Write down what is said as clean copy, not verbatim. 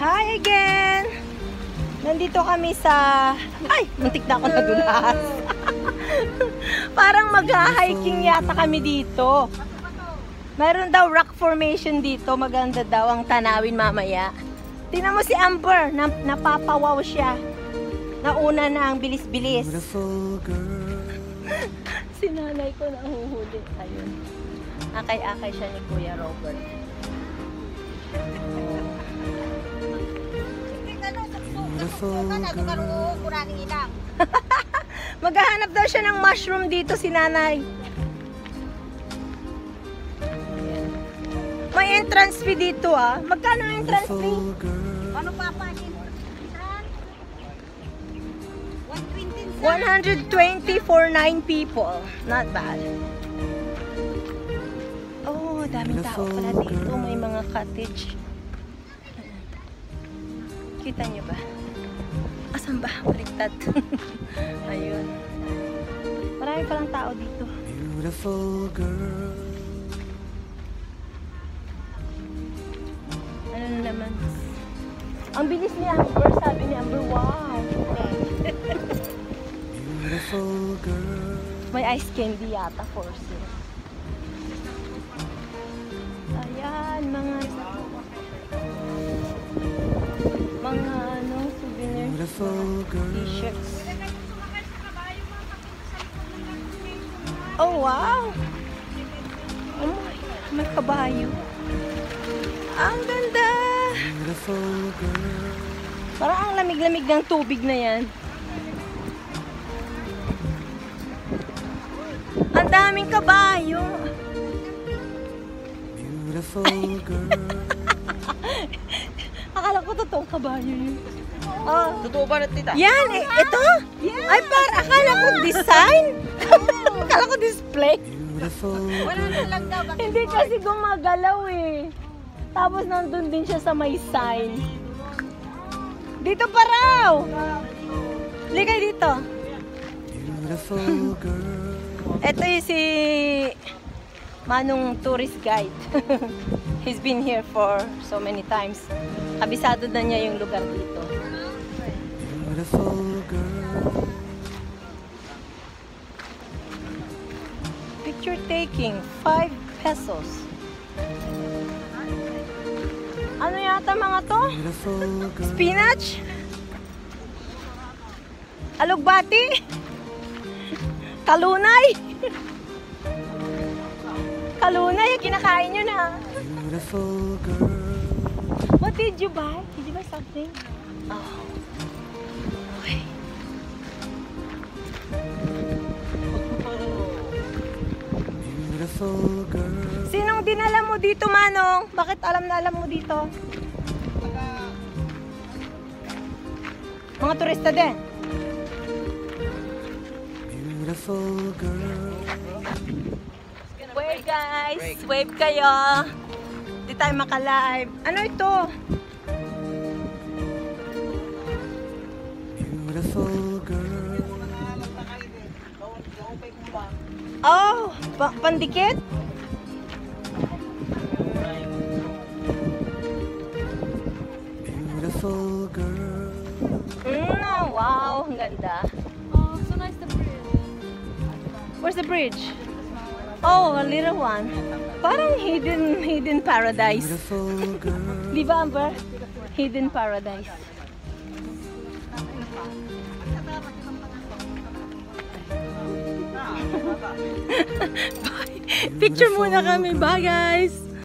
Hi again! Nandito kami sa... Ay! Muntik na ako nadulas. Parang mag-hiking yata kami dito. Mayroon daw rock formation dito. Maganda daw ang tanawin mamaya. Tingnan mo si Amber. Napapawaw siya. Nauna na ang bilis-bilis. Si nanay ko nahuhuli. Ayun. Akay-akay siya ni Kuya Robert. Maghahanap daw siya ng mushroom dito si nanay. May entrance fee dito ah. Magkano ang entrance fee? Ano pa pa? 120 for 9 people. Not bad. Oh, daming tao pala dito. May mga cottage. Kita niyo ba? Asan ba? Baliktad. Ayun. Marami palang tao dito. Beautiful girl. Ano na naman? Ang bilis ni Amber. Sabi ni Amber, wow. Beautiful girl. May ice candy yata for sale. Ayan, mga ano, souvenir t-shirts. Oh, wow! Oh my, may kabayo. Ang ganda! Parang ang lamig-lamig ng tubig na yan. Ang daming kabayo. Beautiful girl. Akala ko totoong kabayo yun. Oh. Totoo ba natin tita? Yan, ito? Yeah. Ay, akala ko design. Akala ko display. Wala na lang daw. Hindi kasi gumagalaw eh. Tapos nandun din siya sa may sign. Dito pa raw. Ligay dito. Beautiful girl. Ito yung si Manong tourist guide. He's been here for so many times. Kabisado na niya yung lugar dito. Beautiful girl. Picture taking, 5 pesos. Ano yata mga to? Beautiful girl. Spinach? Alugbati? Kalunay? Kalunay, kinakain nyo na. Beautiful girl. What did you buy? Did you buy something? Oh. Okay. Beautiful girl. Sinong dinala mo dito, Manong? Bakit alam na alam mo dito? Mga turista din. Beautiful girl. Wave guys, wave kayo. Hindi tayo maka-live. Ano ito? Beautiful girl. Oh, pandikit? Beautiful girl. Wow, ang ganda. Oh, so nice the bridge. Where's the bridge? Oh, a little one. Parang hidden paradise. Beautiful girl. Di ba, Amber? Hidden paradise. Bye. Picture muna kami. Bye, guys.